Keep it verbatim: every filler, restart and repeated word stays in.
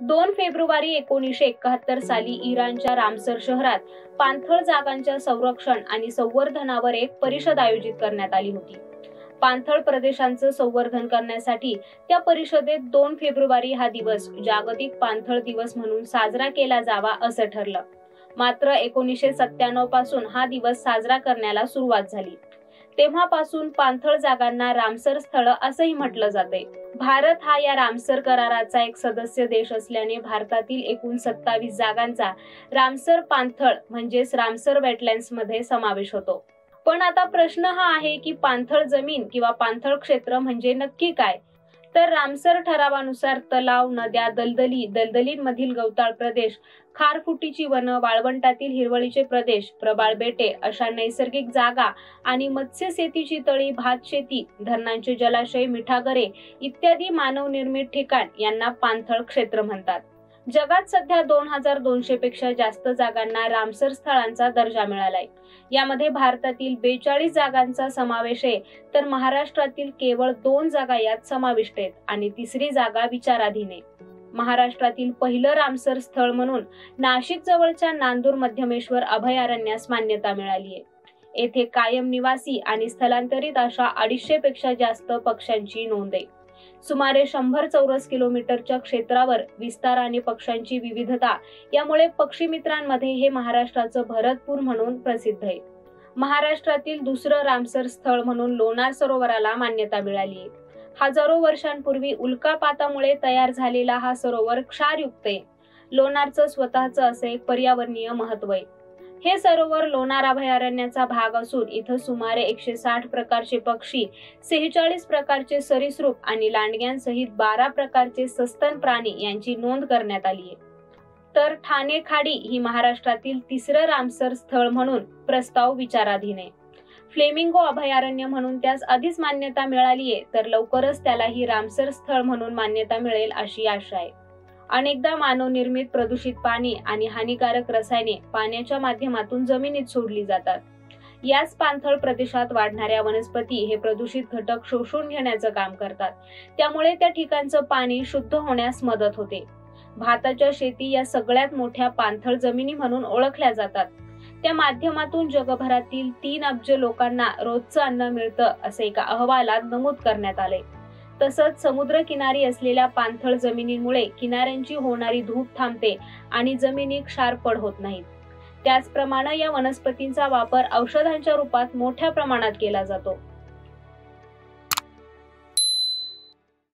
दोन फेब्रुवारी एकोणीसशे एकाहत्तर साली इराणच्या रामसर शहरात पाणथळ जागांच्या संरक्षण आणि संवर्धनावर एक परिषद आयोजित करण्यात आली होती. पाणथळ प्रदेशांचं संवर्धन करण्यासाठी त्या परिषदेत दोन फेब्रुवारी हा दिवस जागतिक पाणथळ दिवस म्हणून साजरा केला जावा असं ठरलं. मात्र एकोणीसशे सत्त्याण्णव पासून हा दिवस साजरा करण्याला सुरुवात झाली. तेव्हापासून पाणथळ जागांना रामसर स्थळ असंही म्हटलं जाते. भारत हा या रामसर कराराचा एक सदस्य देश असल्याने भारतातील एकूण सत्तावीस जागांचा रामसर पाणथळ म्हणजेच रामसर वेटलँड्स मध्ये समावेश होतो. पण आता प्रश्न हा आहे की पाणथळ जमीन किंवा पाणथळ क्षेत्र म्हणजे नक्की काय? तर रामसर ठरावानुसार तलाव, नद्या, दलदली, दलदलींमधील गवताळ प्रदेश, खारफुटीची वनं, वाळवंटातील हिरवळीचे प्रदेश, प्रबाळ बेटे अशा नैसर्गिक जागा आणि मत्स्यशेतीची तळी, भातशेती, धरणांचे जलाशय, मिठागरे इत्यादी मानवनिर्मित ठिकाण यांना पाणथळ क्षेत्र म्हणतात. जगात सध्या दोन हजार दोनशे पेक्षा जास्त जागांना रामसर स्थळांचा दर्जा मिळालाय. यामध्ये भारतातील बेचाळीस जागांचा समावेश आहे, तर महाराष्ट्रातील केवळ दोन जागा यात समाविष्ट आहेत आणि तिसरी जागा विचाराधीन आहे. महाराष्ट्रातील पहिलं रामसर स्थळ म्हणून नाशिक जवळच्या नांदूर मध्यमेश्वर अभयारण्यास मान्यता मिळाली आहे. येथे कायम निवासी आणि स्थलांतरित अशा अडीचशे पेक्षा जास्त पक्ष्यांची नोंद आहे. सुमारे शंभर चौरस किलोमीटरच्या क्षेत्रावर विस्तार आणि पक्ष्यांची विविधता यामुळे पक्षी मित्रांमध्ये हे महाराष्ट्राचं भरतपूर म्हणून प्रसिद्ध आहे. महाराष्ट्रातील दुसरं रामसर स्थळ म्हणून लोणार सरोवराला मान्यता मिळाली आहे. हजारो वर्षांपूर्वी उल्कापातामुळे तयार झालेला हा सरोवर क्षारयुक्त आहे. लोणारचं स्वतःचं असे एक पर्यावरणीय महत्व आहे. हे सरोवर लोणार अभयारण्याचा भाग असून इथं सुमारे एकशे साठ प्रकारचे पक्षी, सेहेचाळीस प्रकारचे सरीसृप आणि लांडग्यांसहित बारा प्रकारचे सस्तन प्राणी यांची नोंद करण्यात आली आहे. तर ठाणे खाडी ही महाराष्ट्रातील तिसरं रामसर स्थळ म्हणून प्रस्ताव विचाराधीन आहे. फ्लेमिंगो अभयारण्य म्हणून त्यास आधीच मान्यता मिळाली आहे, तर लवकरच त्यालाही रामसर स्थळ म्हणून मान्यता मिळेल अशी आशा आहे. अनेकदा मानवनिर्मित प्रदूषित पाणी आणि हानिकारक रसायने पाण्याच्या माध्यमातून जमिनीत सोडली जातात. याच पाणथळ प्रदेशात वाढणाऱ्या वनस्पती हे प्रदूषित घटक शोषून घेण्याचं काम करतात. त्यामुळे त्या ठिकाणचं पाणी शुद्ध होण्यास मदत होते. भाताच्या शेती या सगळ्यात मोठ्या पाणथळ जमिनी म्हणून ओळखल्या जातात. त्या माध्यमातून जगभरातील तीन अब्ज लोकांना रोजचं अन्न मिळतं असे एका अहवालात नमूद करण्यात आले. तसंच समुद्र किनारी असलेल्या पाणथळ जमिनींमुळे किनाऱ्यांची होणारी धूप थांबते आणि जमिनी क्षारपड होत नाहीत. त्याचप्रमाणे या वनस्पतींचा वापर औषधांच्या रूपात मोठ्या प्रमाणात केला जातो.